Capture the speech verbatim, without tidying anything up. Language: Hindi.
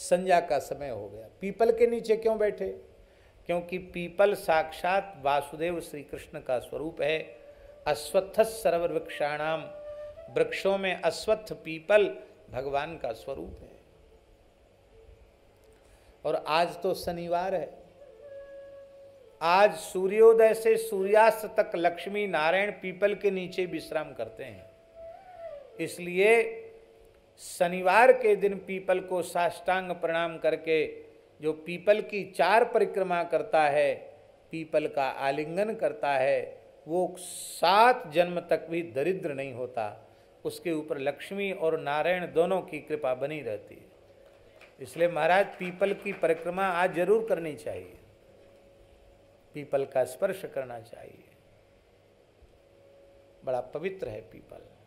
संध्या का समय हो गया। पीपल के नीचे क्यों बैठे? क्योंकि पीपल साक्षात वासुदेव श्री कृष्ण का स्वरूप है। अश्वत्थ सर्ववृक्षाणाम, वृक्षों में अश्वत्थ पीपल भगवान का स्वरूप है। और आज तो शनिवार है, आज सूर्योदय से सूर्यास्त तक लक्ष्मी नारायण पीपल के नीचे विश्राम करते हैं। इसलिए शनिवार के दिन पीपल को साष्टांग प्रणाम करके जो पीपल की चार परिक्रमा करता है, पीपल का आलिंगन करता है, वो सात जन्म तक भी दरिद्र नहीं होता। उसके ऊपर लक्ष्मी और नारायण दोनों की कृपा बनी रहती है। इसलिए महाराज पीपल की परिक्रमा आज जरूर करनी चाहिए, पीपल का स्पर्श करना चाहिए। बड़ा पवित्र है पीपल।